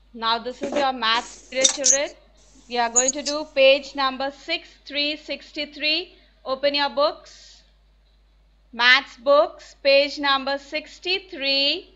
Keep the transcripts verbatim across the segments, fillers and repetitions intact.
Now this is your maths period, children. We are going to do page number six three six three. Open your books. Maths books, page number sixty-three.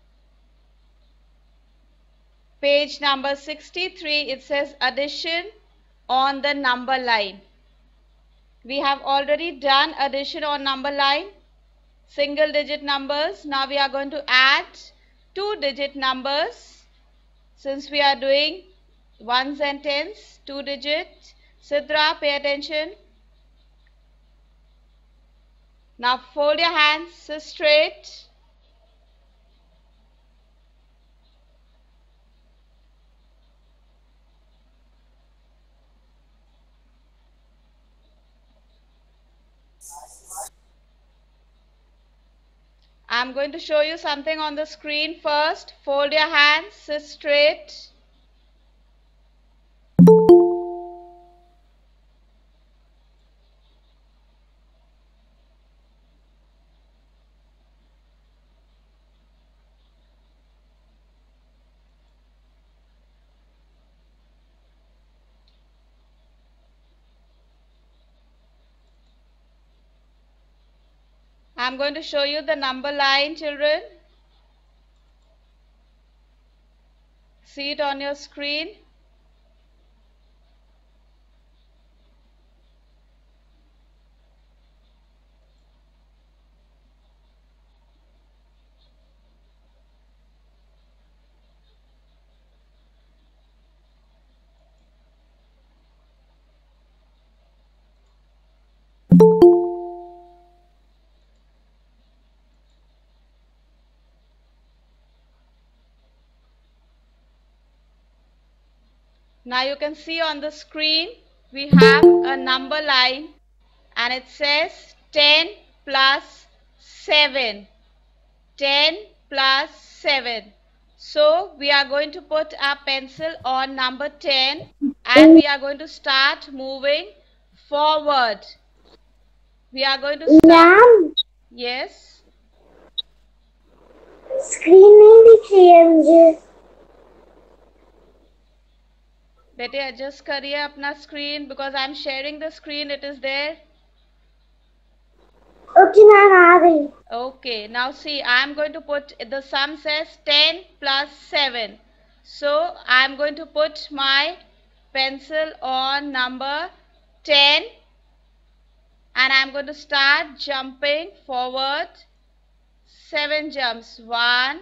Page number sixty-three, it says addition on the number line. We have already done addition on number line, single digit numbers. Now we are going to add two digit numbers. Since we are doing ones and tens, two digit. Sidra, pay attention. Now fold your hands straight. I'm going to show you something on the screen first. Fold your hands, sit straight. I'm going to show you the number line, children. See it on your screen. Now you can see on the screen we have a number line and it says ten plus seven. ten plus seven. So we are going to put our pencil on number ten and we are going to start moving forward. We are going to start. Ma'am, Yes. screen नहीं दिख रही है मुझे. बेटे adjust करिए अपना screen because I'm sharing the screen. It is there. Okay, ma'am, आ गई. Okay, now see, I'm going to put, the sum says ten plus seven. So I'm going to put my pencil on number ten and I'm going to start jumping forward. Seven jumps. One,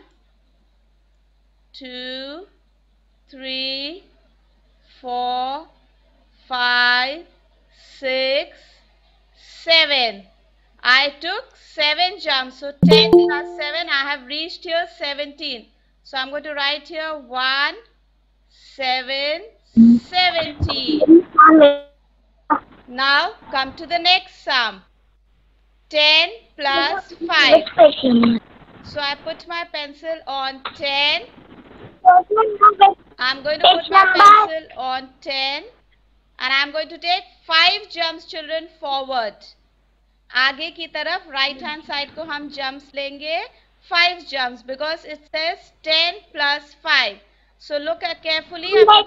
two, three, four, five, six, seven. I took seven jumps. So ten plus seven, I have reached here seventeen. So I'm going to write here one, seven, seventeen. Now come to the next sum. ten plus five. So I put my pencil on ten. I'm going to put my pencil on ten and I'm going to take five jumps, children, forward. आगे की तरफ right hand side को हम jumps लेंगे five jumps because it says ten plus five. So look at carefully.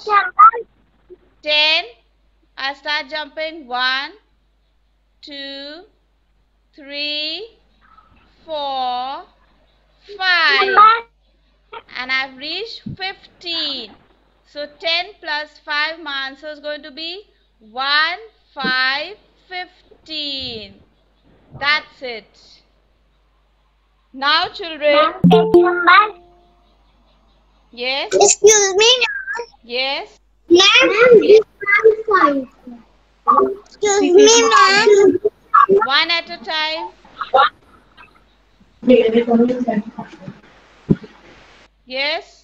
ten. I start jumping one, two, three, four, five, and I've reached fifteen. So ten plus five, my answer is going to be one, five, fifteen. That's it. Now, children. Yes. Excuse me, ma'am. Yes. Ma'am, excuse me, ma'am. One at a time. Yes.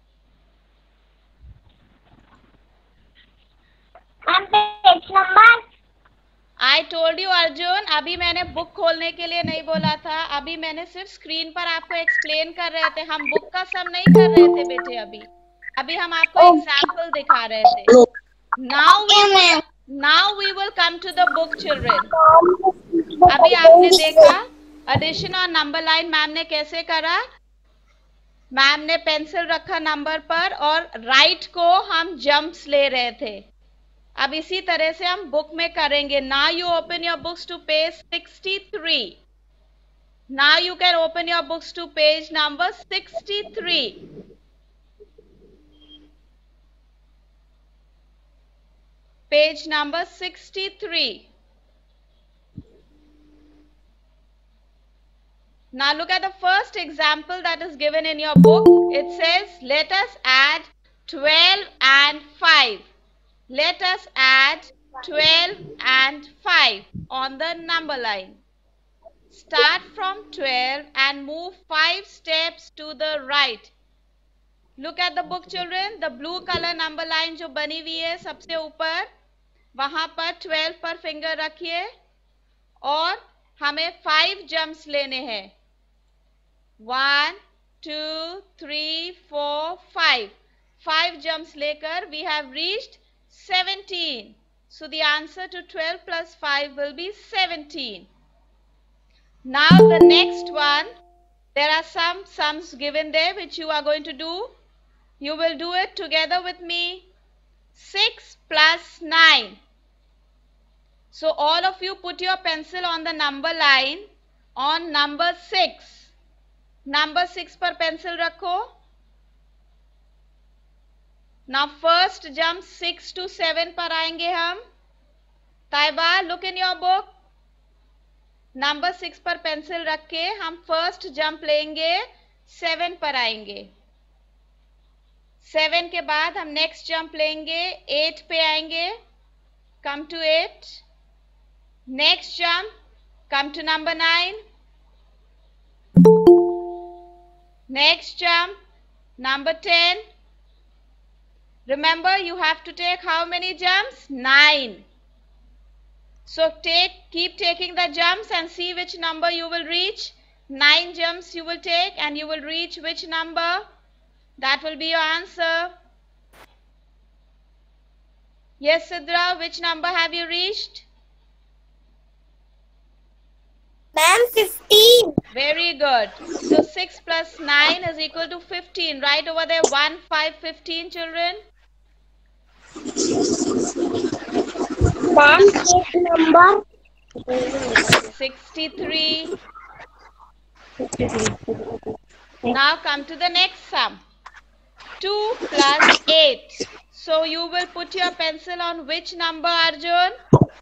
Ma'am, page number. I told you, Arjun, अभी मैंने book खोलने के लिए नहीं बोला था. अभी मैंने सिर्फ स्क्रीन पर आपको एक्सप्लेन कर रहे थे. हम बुक का सम नहीं कर रहे थे बेटे. अभी अभी हम आपको एग्जाम्पल दिखा रहे थे. Now we will, now we will come to the book, children. अभी आपने देखा एडिशन और नंबर लाइन मैम ने कैसे करा. मैम ने पेंसिल रखा नंबर पर और राइट को हम जंप्स ले रहे थे। अब इसी तरह से हम बुक में करेंगे। Now you open your books to page sixty three. Now you can open your books to page number sixty three. Page number sixty-three. Now look at the first example that is given in your book. It says, let us add twelve and five. Let us add twelve and five on the number line. Start from twelve and move five steps to the right. Look at the book, children. The blue color number line जो बनी हुई है सबसे ऊपर, वहां पर twelve पर finger रखिए और हमें फाइव जंप्स लेने हैं। One two three four five. Five jumps लेकर we have reached seventeen. So the answer to twelve plus five will be seventeen. Now the next one, there are some sums given there which you are going to do. You will do it together with me. six plus nine. So all of you put your pencil on the number line on number six. Number six पर pencil रखो. Now first jump six to seven पर आएंगे हम. Taiba, look in your book. Number six पर pencil रख के हम first jump लेंगे, seven पर आएंगे. सेवन के बाद हम नेक्स्ट जंप लेंगे, एट पे आएंगे, come to eight. Next jump, come to number nine. Next jump, number ten. Remember, you have to take how many jumps? Nine. So take, keep taking the jumps and see which number you will reach. Nine jumps you will take and you will reach which number? That will be your answer. Yes, Sidra, which number have you reached? Ma'am, fifteen. Very good. So six plus nine is equal to fifteen. Right over there, one, five, fifteen, children. Ma'am, page number sixty-three. Now come to the next sum. two plus eight. So you will put your pencil on which number, Arjun?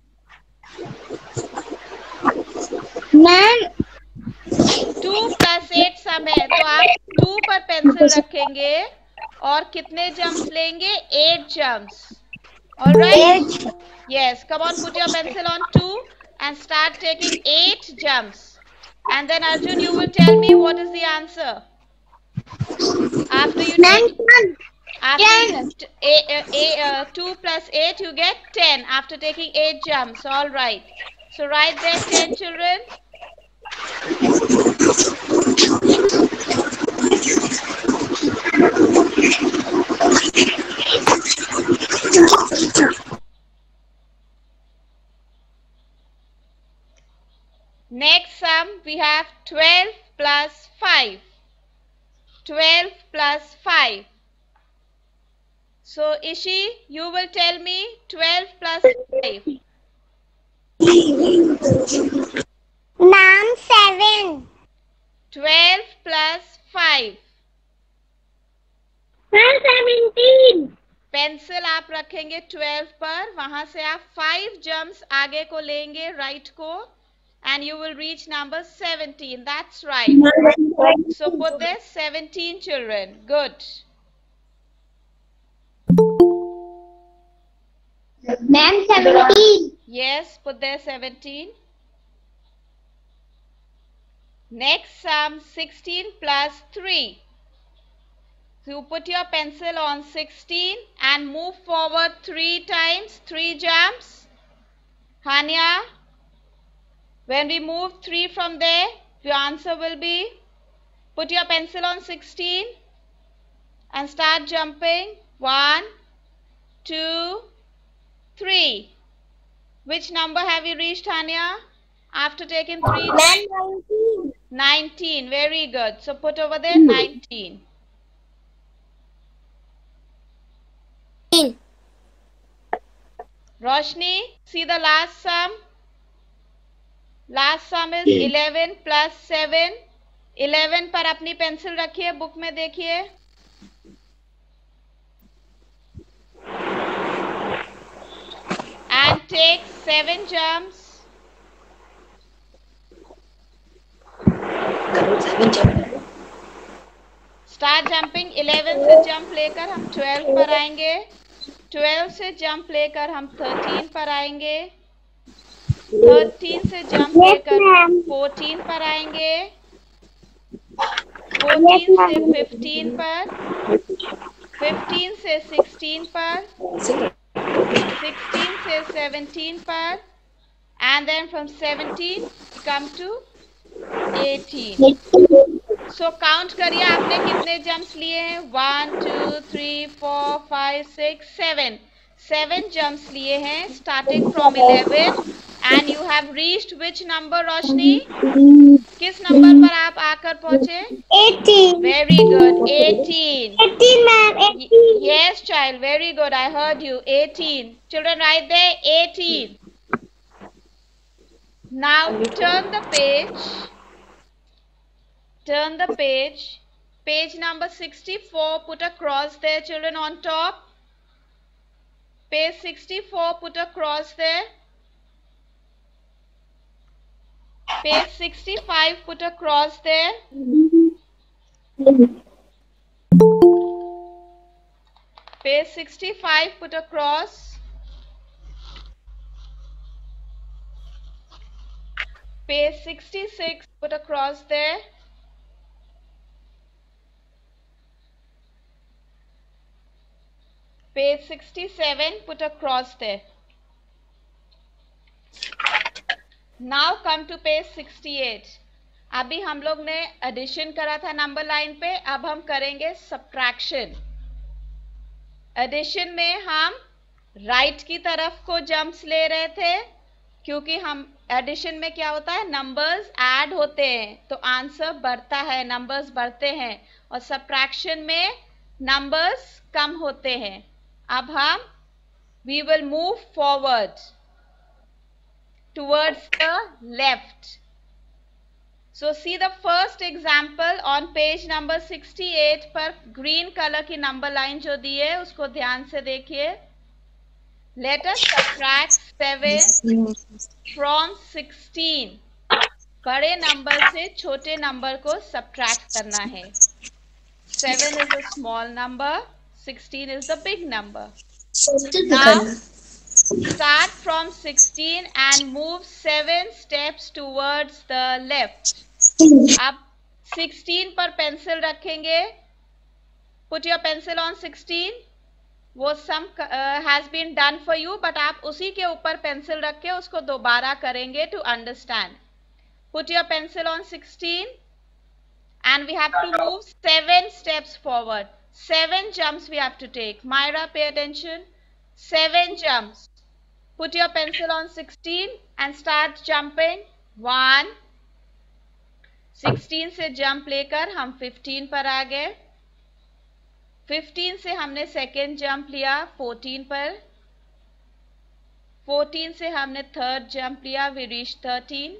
Ma'am, two plus eight sum है, तो आप two पर pencil रखेंगे और कितने jumps लेंगे? eight jumps. All right? Yes. Come on, put your pencil on two and start taking eight jumps. And then Arjun, you will tell me what is the answer. After you take, after you, a, a, a, uh, two plus eight, you get ten after taking eight jumps. All right. So write there ten, children. Next sum, we have twelve plus five. twelve plus five. So, Ishi, you will tell me twelve plus five. Ma'am, seven. twelve plus five. Ma'am, seventeen. Pencil आप रखेंगे twelve पर, वहां से आप five jumps आगे को लेंगे, right को, and you will reach number seventeen. That's right. So put there seventeen, children. Good. Ma'am, seventeen. Yes, put there seventeen. Next sum, sixteen plus three. So you put your pencil on sixteen and move forward three times, three jumps. Hania, when we move three from there, your answer will be, put your pencil on sixteen and start jumping. One, two, three. Which number have you reached, Hania? After taking three? Ma'am, nineteen. nineteen. Very good. So put over there nineteen. Roshni, see the last sum. Last sum is eleven plus seven. eleven पर अपनी pencil रखिए, book में देखिए. And take seven jumps. Start jumping. eleven से jump लेकर हम twelve पर आएंगे. twelve से जंप लेकर हम thirteen पर आएंगे. thirteen से जंप लेकर fourteen पर आएंगे. fourteen से fifteen पर. fifteen से sixteen पर. sixteen से seventeen पर. And then from seventeen come to eighteen. So count करिए आपने कितने जंप्स लिए हैं. one two three four five six seven. seven jumps लिए हैं starting from eleven. And you have reached which number, Roshni? किस नंबर पर आप आकर पहुंचे? eighteen. Very good. eighteen. eighteen, ma'am. eighteen. Yes, child. Very good. I heard you. eighteen. Children, right there. eighteen. Now turn the page. Turn the page. Page number sixty-four. Put a cross there, children, on top. Page sixty-four. Put a cross there. Page sixty-five. Put a cross there. Page sixty-five. Put a cross. Page sixty-six. Put a cross there. Page sixty-seven, put a cross there. Now come to page sixty-eight. अभी हम लोग ने addition करा था number line पे, अब हम करेंगे सब्ट्रैक्शन. एडिशन में हम राइट की तरफ को जंप्स ले रहे थे, क्योंकि हम एडिशन में क्या होता है, नंबर्स ऐड होते हैं तो आंसर बढ़ता है, नंबर्स बढ़ते हैं. और सब्ट्रैक्शन में नंबर्स कम होते हैं. अब हम we will move forward towards the left. So see the first example on page number sixty-eight पर green color की number line जो दी है उसको ध्यान से देखिए. Let us subtract seven from sixteen. बड़े नंबर से छोटे नंबर को subtract करना है. seven is a small number. sixteen is the big number. Now start from sixteen and move seven steps towards the left. अब sixteen पर pencil रखेंगे. Put your pencil on sixteen. वो sum uh, has been done for you, but आप उसी के ऊपर pencil रख के उसको दोबारा करेंगे to understand. Put your pencil on sixteen and we have to move seven steps forward. Seven jumps we have to take. Myra, pay attention. Seven jumps. Put your pencil on sixteen and start jumping. One. sixteen से jump लेकर हम fifteen पर आ गए. fifteen से हमने second jump लिया fourteen पर. fourteen से हमने third jump लिया, we reached thirteen.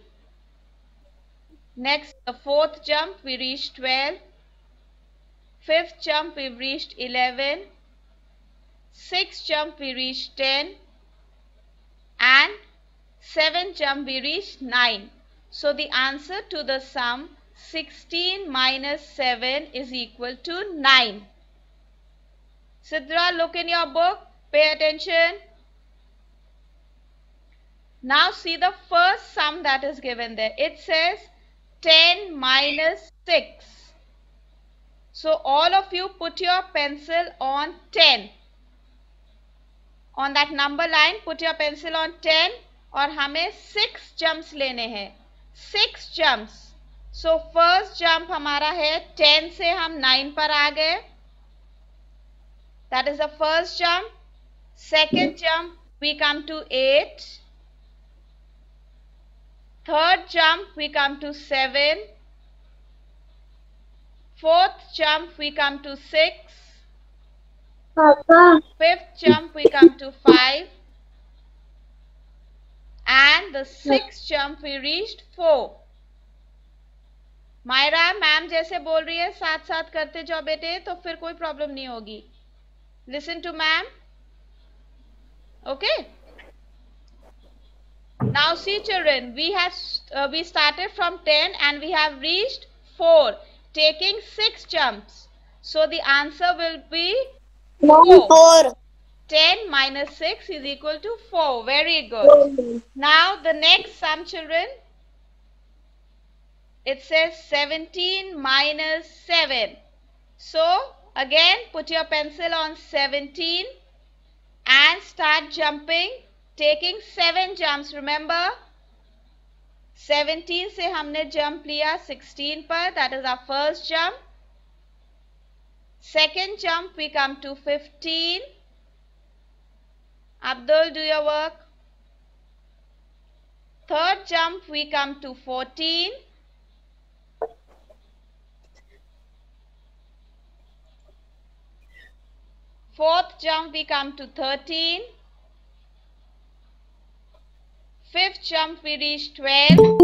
Next, the fourth jump, we reached twelve. Fifth jump, we reached eleven. Sixth jump, we reached ten. And seventh jump, we reached nine. So the answer to the sum sixteen minus seven is equal to nine. Sidra, look in your book. Pay attention. Now see the first sum that is given there. It says ten minus six. So all of you put your pencil on ten. On that number line, put your pencil on ten. और हमें six jumps लेने हैं. Six jumps. So first jump हमारा है ten से हम nine पर आ गए. That is the first jump. Second jump, we come to eight. Third jump, we come to seven. Fourth jump, we come to six. Papa. Fifth jump we come to five. And the sixth jump we reached four. Myra ma'am जैसे बोल रही है साथ साथ करते जाओ बेटे, तो फिर कोई प्रॉब्लम नहीं होगी. Listen to ma'am. Okay. Now see children, we have uh, we started from ten and we have reached four, taking six jumps. So the answer will be four. Four. ten minus six is equal to four. Very good. Now the next sum children, it says seventeen minus seven. So again put your pencil on seventeen and start jumping, taking seven jumps. Remember, seventeen से हमने jump लिया sixteen पर, that is our first jump. Second jump we come to fifteen. Abdul, do your work. Third jump we come to fourteen. Fourth jump we come to thirteen. Fifth jump we reach twelve.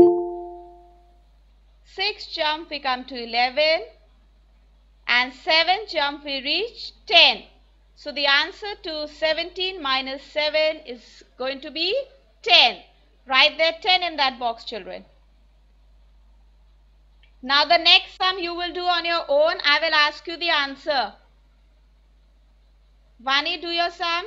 Sixth jump we come to eleven. And seventh jump we reach ten. So the answer to seventeen minus seven is going to be ten. Write there ten in that box children. Now the next sum you will do on your own. I will ask you the answer. Vani, do your sum.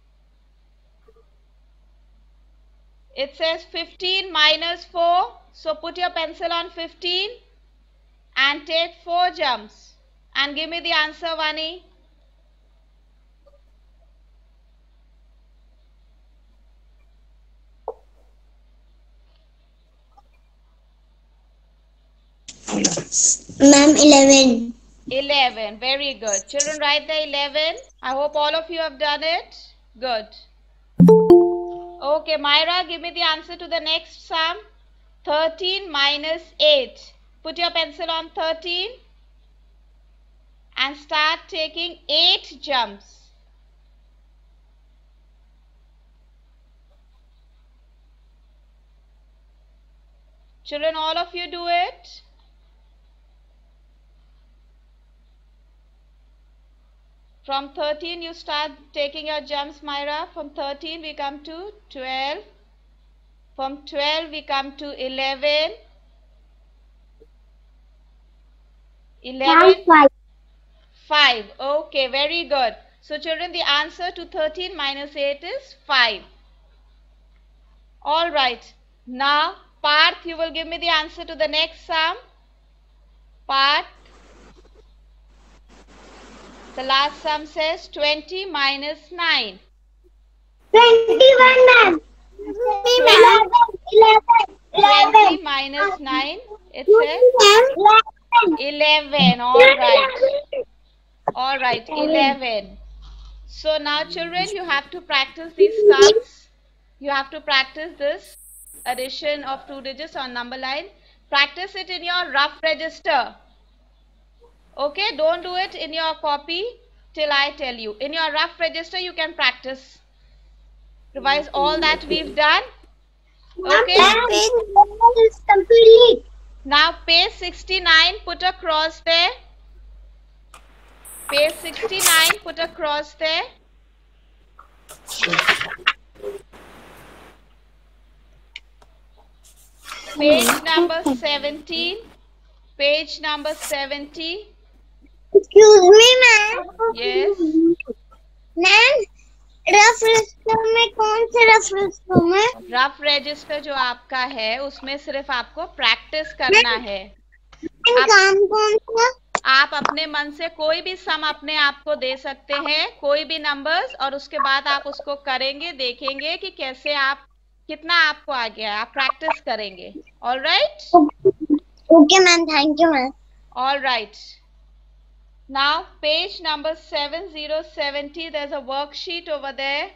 It says fifteen minus four. So put your pencil on fifteen and take four jumps. And give me the answer, Vani. Ma'am, eleven. eleven. Very good. Children, write the eleven. I hope all of you have done it. Good. Okay, Myra, give me the answer to the next sum. thirteen minus eight. Put your pencil on thirteen and start taking eight jumps. Children, all of you do it. From thirteen you start taking your jumps, Myra. From thirteen we come to twelve. From twelve we come to eleven. eleven. Five. five. Okay, very good. So children, the answer to thirteen minus eight is five. Alright. Now, Parth, you will give me the answer to the next sum. Parth. The last sum says twenty minus nine. Twenty-one, ma'am. Eleven. Eleven. twenty minus nine. It says eleven. Alright. Alright, eleven. So now children, you have to practice these sums. You have to practice this addition of two digits on number line. Practice it in your rough register. Okay, don't do it in your copy till I tell you. In your rough register, you can practice. Revise all that we've done. Okay. Complete. Now page sixty-nine, put a cross there. Page sixty-nine, put a cross there. Page number seventeen. Page number seventy. Excuse me, ma'am. Yes. Ma'am, rough register में कौन से rough register में? Rough register जो आपका है उसमें सिर्फ आपको प्रैक्टिस करना है. काम कौन सा? आप अपने मन से कोई भी सम अपने आप को दे सकते हैं, कोई भी नंबर्स, और उसके बाद आप उसको करेंगे, देखेंगे कि कैसे आप कितना आपको आ गया. आप प्रैक्टिस करेंगे. All right. Okay ma'am, thank you ma'am. All right. Now page number seventy seventy, there's a worksheet over there.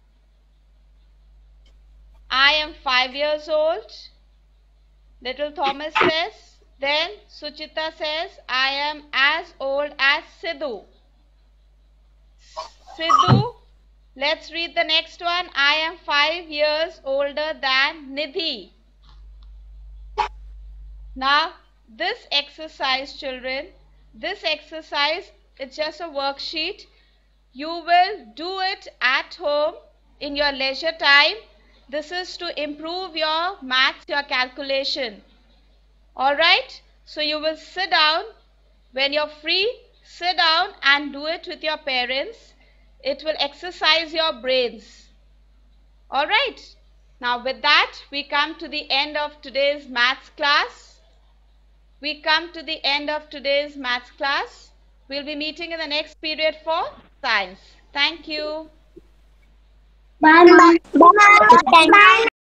I am five years old. Little Thomas says. Then Suchita says, I am as old as Sidhu. Sidhu, let's read the next one. I am five years older than Nidhi. Now, this exercise, children, this exercise is just a worksheet. You will do it at home in your leisure time. This is to improve your maths, your calculation. Alright? So you will sit down. When you're free, sit down and do it with your parents. It will exercise your brains. Alright? Now with that, we come to the end of today's maths class. We come to the end of today's maths class. We'll be meeting in the next period for science. Thank you. Bye. Bye. Bye.